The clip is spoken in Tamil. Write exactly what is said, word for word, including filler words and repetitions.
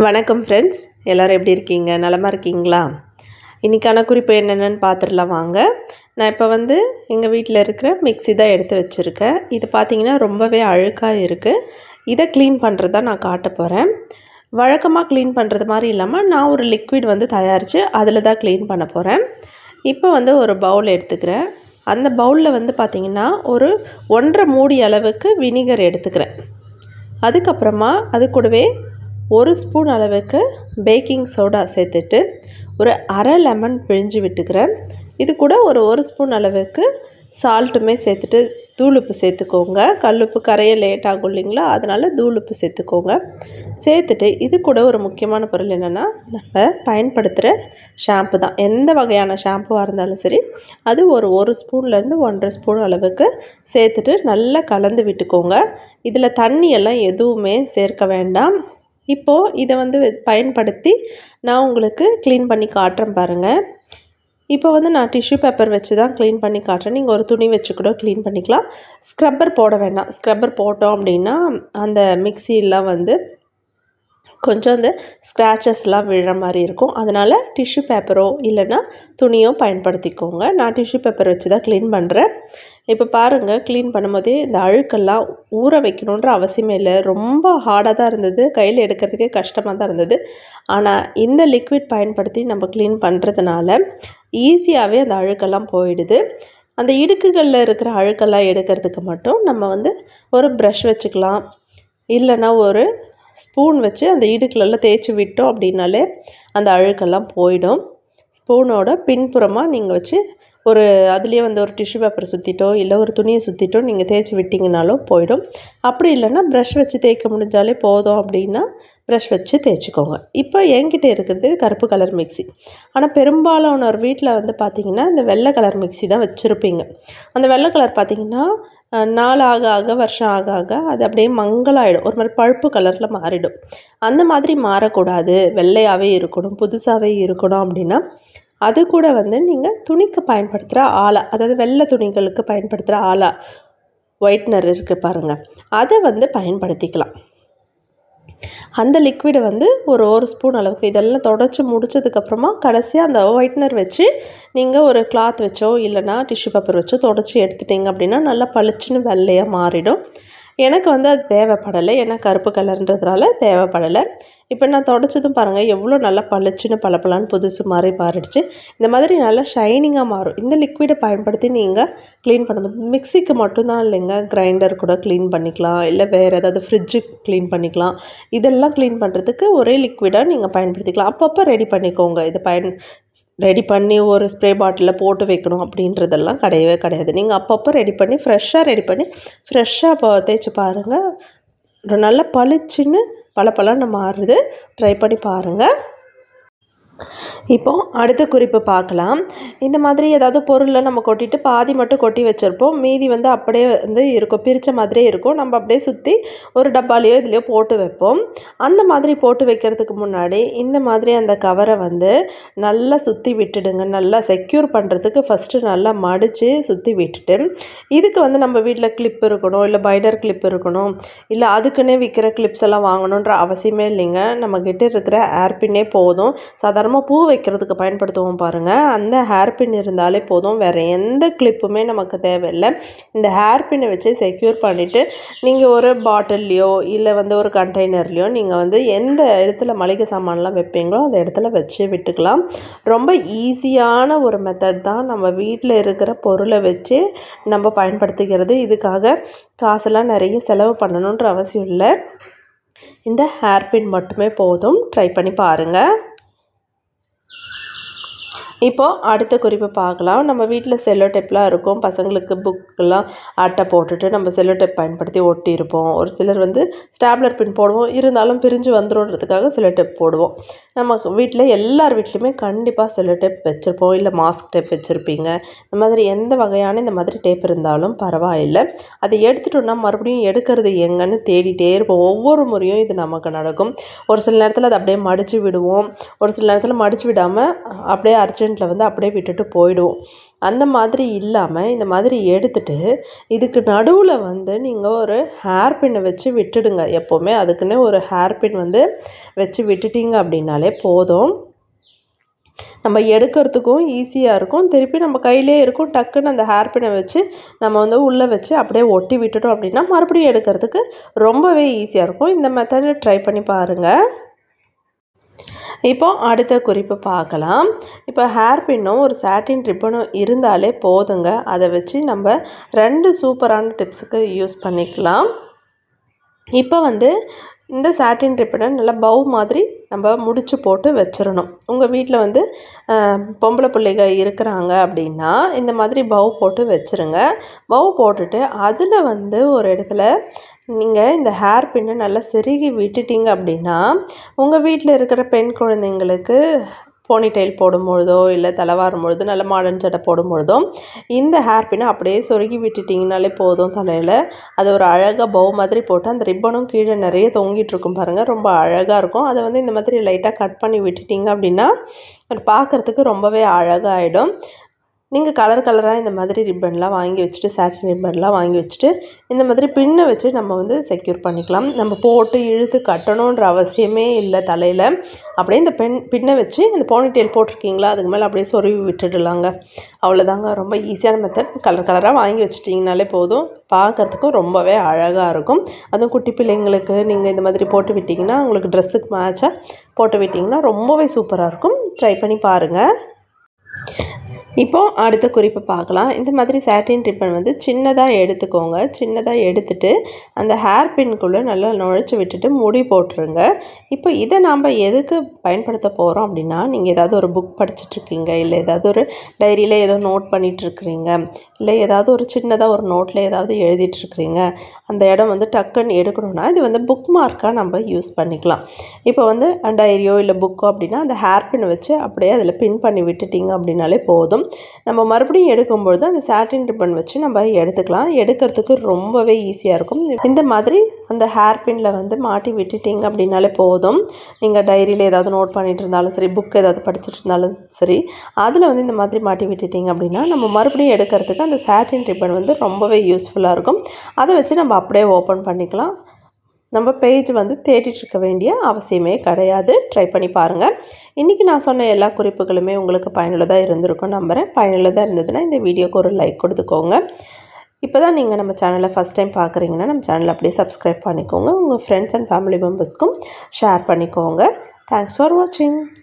வணக்கம் ஃப்ரெண்ட்ஸ், எல்லோரும் எப்படி இருக்கீங்க? நலமாக இருக்கீங்களா? இன்றைக்கான குறிப்பு என்னென்னு பார்த்துடலாம் வாங்க. நான் இப்போ வந்து எங்கள் வீட்டில் இருக்கிற மிக்ஸி தான் எடுத்து வச்சுருக்கேன். இது பார்த்திங்கன்னா ரொம்பவே அழுக்காக இருக்குது. இதை க்ளீன் பண்ணுறது தான் நான் காட்ட போகிறேன். வழக்கமாக க்ளீன் பண்ணுறது மாதிரி இல்லாமல் நான் ஒரு லிக்விட் வந்து தயாரித்து அதில் தான் க்ளீன் பண்ண போகிறேன். இப்போ வந்து ஒரு பவுல் எடுத்துக்கிறேன். அந்த பவுலில் வந்து பார்த்திங்கன்னா ஒரு ஒன்றரை மூடி அளவுக்கு வினிகர் எடுத்துக்கிறேன். அதுக்கப்புறமா அது கூடவே ஒரு ஸ்பூன் அளவுக்கு பேக்கிங் சோடா சேர்த்துட்டு ஒரு அரை லெமன் பிழிஞ்சு விட்டுக்கிறேன். இது கூட ஒரு ஒரு ஸ்பூன் அளவுக்கு சால்ட்டுமே சேர்த்துட்டு தூளுப்பு சேர்த்துக்கோங்க. கல்லுப்பு கரைய லேட் ஆகும் இல்லைங்களா, அதனால் தூளுப்பு சேர்த்துக்கோங்க. சேர்த்துட்டு இது கூட ஒரு முக்கியமான பொருள் என்னென்னா, நம்ம பயன்படுத்துகிற ஷாம்பு தான். எந்த வகையான ஷாம்புவாக இருந்தாலும் சரி, அது ஒரு ஒரு ஸ்பூன்லேருந்து ஒன்றரை ஸ்பூன் அளவுக்கு சேர்த்துட்டு நல்லா கலந்து விட்டுக்கோங்க. இதில் தண்ணியெல்லாம் எதுவுமே சேர்க்க வேண்டாம். இப்போது இதை வந்து பயன்படுத்தி நான் உங்களுக்கு க்ளீன் பண்ணி காட்டுறேன் பாருங்கள். இப்போ வந்து நான் டிஷ்யூ பேப்பர் வச்சு தான் க்ளீன் பண்ணி காட்டுறேன். நீங்கள் ஒரு துணி வச்சு கூட க்ளீன் பண்ணிக்கலாம். ஸ்க்ரப்பர் போட வேண்டாம். ஸ்க்ரப்பர் போட்டோம் அப்படின்னா அந்த மிக்சியெல்லாம் வந்து கொஞ்சம் அந்த ஸ்க்ராச்சஸ்லாம் விழுற மாதிரி இருக்கும். அதனால் டிஷ்யூ பேப்பரோ இல்லைன்னா துணியோ பயன்படுத்திக்கோங்க. நான் டிஷ்யூ பேப்பர் வச்சு தான் க்ளீன் பண்ணுறேன். இப்போ பாருங்கள், க்ளீன் பண்ணும்போதே இந்த அழுக்கெல்லாம் ஊற வைக்கணுன்ற அவசியமே இல்லை. ரொம்ப ஹார்டாக தான் இருந்தது, கையில் எடுக்கிறதுக்கே கஷ்டமாக தான் இருந்தது. ஆனால் இந்த லிக்விட் பயன்படுத்தி நம்ம க்ளீன் பண்ணுறதுனால ஈஸியாகவே அந்த அழுக்கெல்லாம் போயிடுது. அந்த இடுக்குகளில் இருக்கிற அழுக்கெல்லாம் எடுக்கிறதுக்கு மட்டும் நம்ம வந்து ஒரு ப்ரஷ் வச்சுக்கலாம், இல்லைன்னா ஒரு ஸ்பூன் வச்சு அந்த இடுக்குலெல்லாம் தேய்ச்சி விட்டோம் அப்படின்னாலே அந்த அழுக்கெல்லாம் போயிடும். ஸ்பூனோட பின்புறமாக நீங்கள் வச்சு ஒரு அதுலேயே வந்து ஒரு டிஷ்யூ பேப்பரை சுற்றிட்டோ இல்லை ஒரு துணியை சுற்றிட்டோ நீங்கள் தேய்ச்சி விட்டிங்கனாலும் போயிடும். அப்படி இல்லைன்னா ப்ரஷ் வச்சு தேய்க்க முடிஞ்சாலே போதும் அப்படின்னா ப்ரஷ் வச்சு தேய்ச்சிக்கோங்க. இப்போ என்கிட்ட இருக்கிறது கருப்பு கலர் மிக்ஸி. ஆனால் பெரும்பாலான ஒரு வீட்டில் வந்து பார்த்திங்கன்னா இந்த வெள்ளை கலர் மிக்ஸி தான் வச்சுருப்பீங்க. அந்த வெள்ளை கலர் பார்த்திங்கன்னா நாள் ஆக ஆக வருஷம் ஆக ஆக அது அப்படியே மங்கலாகிடும், ஒரு மாதிரி பழுப்பு கலரில் மாறிடும். அந்த மாதிரி மாறக்கூடாது, வெள்ளையாகவே இருக்கணும், புதுசாகவே இருக்கணும் அப்படின்னா அது கூட வந்து நீங்கள் துணிக்கு பயன்படுத்துகிற ஆலா, அதாவது வெள்ளை துணிகளுக்கு பயன்படுத்துகிற ஆலா ஒயிட்னர் இருக்குது பாருங்கள், அதை வந்து பயன்படுத்திக்கலாம். அந்த லிக்விடை வந்து ஒரு ஒரு ஸ்பூன் அளவுக்கு இதெல்லாம் தொடச்சி முடிச்சதுக்கப்புறமா கடைசியாக அந்த ஒயிட்னர் வச்சு நீங்கள் ஒரு கிளாத் வச்சோ இல்லைனா டிஷ்யூ பேப்பர் வச்சோ தொடச்சி எடுத்துட்டிங்க அப்படின்னா நல்லா பளிச்சுன்னு வெள்ளையாக மாறிடும். எனக்கு வந்து அது தேவைப்படலை, ஏன்னா கருப்பு கலர்ன்றதுனால தேவைப்படலை. இப்போ நான் தொடச்சதும் பாருங்கள் எவ்வளோ நல்லா பளிச்சுன்னு பளபளன்னு புதுசு மாதிரி மாறிடுச்சு. இந்த மாதிரி நல்லா ஷைனிங்காக மாறும். இந்த லிக்விடை பயன்படுத்தி நீங்கள் க்ளீன் பண்ணும்போது மிக்சிக்கு மட்டும்தான் இல்லைங்க, கிரைண்டர் கூட க்ளீன் பண்ணிக்கலாம், இல்லை வேறு ஏதாவது ஃப்ரிட்ஜு க்ளீன் பண்ணிக்கலாம். இதெல்லாம் க்ளீன் பண்ணுறதுக்கு ஒரே லிக்விடாக நீங்கள் பயன்படுத்திக்கலாம். அப்பப்போ ரெடி பண்ணிக்கோங்க. இது பயன் ரெடி பண்ணி ஒரு ஸ்ப்ரே பாட்டிலில் போட்டு வைக்கணும் அப்படின்றதெல்லாம் கிடையவே கிடையாது. நீங்கள் அப்பப்போ ரெடி பண்ணி ஃப்ரெஷ்ஷாக ரெடி பண்ணி ஃப்ரெஷ்ஷாக இப்போ தேய்ச்சி பாருங்கள், நல்லா பளிச்சுன்னு பளபளன்னு மாறுது. ட்ரை பண்ணி பாருங்கள். இப்போது அடுத்த குறிப்பு பார்க்கலாம். இந்த மாதிரி ஏதாவது பொருளை நம்ம கொட்டிட்டு பாதி மட்டும் கொட்டி வச்சுருப்போம், மீதி வந்து அப்படியே வந்து இருக்கும், பிரித்த மாதிரியே இருக்கும். நம்ம அப்படியே சுற்றி ஒரு டப்பாலையோ இதுலையோ போட்டு வைப்போம். அந்த மாதிரி போட்டு வைக்கிறதுக்கு முன்னாடி இந்த மாதிரி அந்த கவரை வந்து நல்லா சுற்றி விட்டுடுங்க. நல்லா செக்யூர் பண்ணுறதுக்கு ஃபஸ்ட்டு நல்லா மடித்து சுற்றி விட்டுட்டு, இதுக்கு வந்து நம்ம வீட்டில் கிளிப் இருக்கணும், இல்லை பைடர் கிளிப் இருக்கணும், இல்லை அதுக்குன்னே விற்கிற கிளிப்ஸ் எல்லாம் வாங்கணுன்ற அவசியமே இல்லைங்க. நம்மக்கிட்ட இருக்கிற ஏர்பின்னே போதும். சாதாரணமாக பூ வைக்கிறதுக்கு பயன்படுத்துவோம் பாருங்கள், அந்த ஹேர்பின் இருந்தாலே போதும். வேறு எந்த கிளிப்புமே நமக்கு தேவையில்லை. இந்த ஹேர்பின்னை வச்சு செக்யூர் பண்ணிவிட்டு நீங்கள் ஒரு பாட்டில்லையோ இல்லை வந்து ஒரு கண்டெய்னர்லையோ நீங்கள் வந்து எந்த இடத்துல மளிகை சாமான்லாம் வைப்பீங்களோ அந்த இடத்துல வச்சு விட்டுக்கலாம். ரொம்ப ஈஸியான ஒரு மெத்தட் தான். நம்ம வீட்டில் இருக்கிற பொருளை வச்சு நம்ம பயன்படுத்திக்கிறது. இதுக்காக காசெல்லாம் நிறைய செலவு பண்ணணுன்ற அவசியம் இல்லை. இந்த ஹேர்பின் மட்டுமே போதும். ட்ரை பண்ணி பாருங்கள். இப்போது அடுத்த குறிப்பு பார்க்கலாம். நம்ம வீட்டில் செல்லோ டேப்லாம் இருக்கும். பசங்களுக்கு புக்கெல்லாம் அட்டை போட்டுட்டு நம்ம செல்லோ டேப் பயன்படுத்தி ஒட்டியிருப்போம். ஒரு சிலர் வந்து ஸ்டாப்லர் பின் போடுவோம், இருந்தாலும் பிரிஞ்சு வந்துடும்ன்றதுக்காக செல்லோ டேப் போடுவோம். நம்ம வீட்டில் எல்லார் வீட்லேயுமே கண்டிப்பாக செல்லோ டேப் வச்சுருப்போம், இல்லை மாஸ்க் டேப் வச்சுருப்பீங்க. இந்த மாதிரி எந்த வகையான இந்த மாதிரி டேப் இருந்தாலும் பரவாயில்லை. அதை எடுத்துட்டோன்னா மறுபடியும் எடுக்கிறது எங்கன்னு தேடிட்டே இருப்போம். ஒவ்வொரு முறையும் இது நமக்கு நடக்கும். ஒரு சில நேரத்தில் அதை அப்படியே மடித்து விடுவோம், ஒரு சில நேரத்தில் மடித்து விடாமல் அப்படியே அர்ஜென்ட் வந்து அப்படியே விட்டுட்டு போயிடுவோம். அந்த மாதிரி இல்லாமல் இந்த மாதிரி எடுத்துட்டு இதுக்கு நடுவில் வந்து நீங்கள் ஒரு ஹேர் பின்னை வச்சு விட்டுடுங்க. எப்போவுமே அதுக்குன்னே ஒரு ஹேர் பின் வந்து வச்சு விட்டுட்டிங்க அப்படின்னாலே போதும். நம்ம எடுக்கிறதுக்கும் ஈஸியாக இருக்கும். திருப்பி நம்ம கையிலே இருக்கும். டக்குன்னு அந்த ஹேர் பின்னை வச்சு நம்ம வந்து உள்ளே வச்சு அப்படியே ஒட்டி விட்டுட்டோம் அப்படின்னா மறுபடியும் எடுக்கிறதுக்கு ரொம்பவே ஈஸியாக இருக்கும். இந்த மெத்தடை ட்ரை பண்ணி பாருங்கள். இப்போ அடுத்த குறிப்பு பார்க்கலாம். இப்போ ஹேர் பின்னும் ஒரு சாட்டின் ரிப்பனும் இருந்தாலே போதுங்க. அதை வச்சு நம்ம ரெண்டு சூப்பரான டிப்ஸுக்கு யூஸ் பண்ணிக்கலாம். இப்போ வந்து இந்த சாட்டின் ரிப்பனை நல்லா பவு மாதிரி நம்ம முடிச்சு போட்டு வச்சிடணும். உங்கள் வீட்டில் வந்து பொம்பளை பிள்ளைங்க இருக்கிறாங்க அப்படின்னா இந்த மாதிரி பவு போட்டு வச்சுருங்க. பவு போட்டுட்டு அதில் வந்து ஒரு இடத்துல நீங்கள் இந்த ஹேர் பின்னை நல்லா செருகி விட்டுட்டிங்க அப்படின்னா உங்கள் வீட்டில் இருக்கிற பெண் குழந்தைங்களுக்கு போனிடெயில் போடும்பொழுதோ இல்லை தலைவாரும் பொழுதோ நல்ல மாடர்ன் சட்டை போடும்பொழுதோ இந்த ஹேர் பின்னை அப்படியே சொருகி விட்டுட்டிங்கனாலே போதும் தலையில். அது ஒரு அழகாக பவு மாதிரி போட்டு அந்த ரிப்பனும் கீழே நிறைய தொங்கிட்டு இருக்கும் பாருங்கள். ரொம்ப அழகாக இருக்கும். அதை வந்து இந்த மாதிரி லைட்டாக கட் பண்ணி விட்டுட்டிங்க அப்படின்னா அது பார்க்குறதுக்கு ரொம்பவே அழகாகிடும். நீங்கள் கலர் கலராக இந்த மாதிரி ரிப்பன்லாம் வாங்கி வச்சுட்டு சாட்டின் ரிப்பன்லாம் வாங்கி வச்சுட்டு இந்த மாதிரி பின்னை வச்சு நம்ம வந்து செக்யூர் பண்ணிக்கலாம். நம்ம போட்டு இழுத்து கட்டணுன்ற அவசியமே இல்லை தலையில். அப்படியே இந்த பெண் பின்னை வச்சு இந்த போனிடெயில் போட்டிருக்கீங்களா அதுக்கு மேலே அப்படியே சொருவி விட்டுடலாங்க. அவ்வளோதாங்க. ரொம்ப ஈஸியான மெத்தட். கலர் கலராக வாங்கி வச்சுட்டிங்கனாலே போதும். பார்க்குறதுக்கும் ரொம்பவே அழகாக இருக்கும். அதுவும் குட்டி பிள்ளைங்களுக்கு நீங்கள் இந்த மாதிரி போட்டு விட்டிங்கன்னா உங்களுக்கு ட்ரெஸ்ஸுக்கு மேட்சாக போட்டு விட்டிங்கன்னா ரொம்பவே சூப்பராக இருக்கும். ட்ரை பண்ணி பாருங்கள். இப்போது அடுத்த குறிப்பு பார்க்கலாம். இந்த மாதிரி சாட்டின் ரிப்பன் வந்து சின்னதாக எடுத்துக்கோங்க. சின்னதாக எடுத்துட்டு அந்த ஹேர் பின்குள்ளே நல்லா நுழைச்சி விட்டுட்டு முடி போட்டுருங்க. இப்போ இதை நாம் எதுக்கு பயன்படுத்த போகிறோம் அப்படின்னா நீங்கள் ஏதாவது ஒரு புக் படிச்சுட்ருக்கீங்க, இல்லை ஏதாவது ஒரு டைரியில் ஏதோ நோட் பண்ணிகிட்ருக்குறீங்க, இல்லை ஏதாவது ஒரு சின்னதாக ஒரு நோட்டில் ஏதாவது எழுதிட்டுருக்குறீங்க, அந்த இடம் வந்து டக்குன்னு எடுக்கணும்னா இது வந்து புக் மார்க்காக நம்ம யூஸ் பண்ணிக்கலாம். இப்போ வந்து டைரியோ இல்லை புக்கோ அப்படின்னா அந்த ஹேர் பின் வச்சு அப்படியே அதில் பின் பண்ணி விட்டுட்டிங்க அப்படின்னாலே போதும். நம்ம மறுபடியும் எடுக்கும்பொழுது அந்த சாட்டின் ரிப்பன் வச்சு நம்ம எடுத்துக்கலாம். எடுக்கிறதுக்கு ரொம்பவே ஈஸியாக இருக்கும். இந்த மாதிரி அந்த ஹேர் பின்னில் வந்து மாட்டி விட்டுட்டிங்க அப்படின்னாலே போதும். நீங்கள் டைரியில் ஏதாவது நோட் பண்ணிட்டு இருந்தாலும் சரி, புக் ஏதாவது படிச்சுட்டு இருந்தாலும் சரி, அதில் வந்து இந்த மாதிரி மாட்டி விட்டுட்டிங்க அப்படின்னா நம்ம மறுபடியும் எடுக்கிறதுக்கு அந்த சாட்டின் ரிப்பன் வந்து ரொம்பவே யூஸ்ஃபுல்லாக இருக்கும். அதை வச்சு நம்ம அப்படியே ஓப்பன் பண்ணிக்கலாம். நம்ம பேஜ் வந்து தேடிட்டுருக்க வேண்டிய அவசியமே கிடையாது. ட்ரை பண்ணி பாருங்கள். இன்றைக்கி நான் சொன்ன எல்லா குறிப்புகளுமே உங்களுக்கு பயனுள்ளதாக இருந்திருக்கும் நம்புகிறேன். பயனுள்ளதாக இருந்ததுன்னா இந்த வீடியோக்கு ஒரு லைக் கொடுத்துக்கோங்க. இப்போ தான் நீங்கள் நம்ம சேனலை ஃபஸ்ட் டைம் பார்க்குறீங்கன்னா நம்ம சேனலை அப்படியே சப்ஸ்கிரைப் பண்ணிக்கோங்க. உங்கள் ஃப்ரெண்ட்ஸ் அண்ட் ஃபேமிலி மெம்பர்ஸ்க்கும் ஷேர் பண்ணிக்கோங்க. தேங்க்ஸ் ஃபார் வாட்சிங்.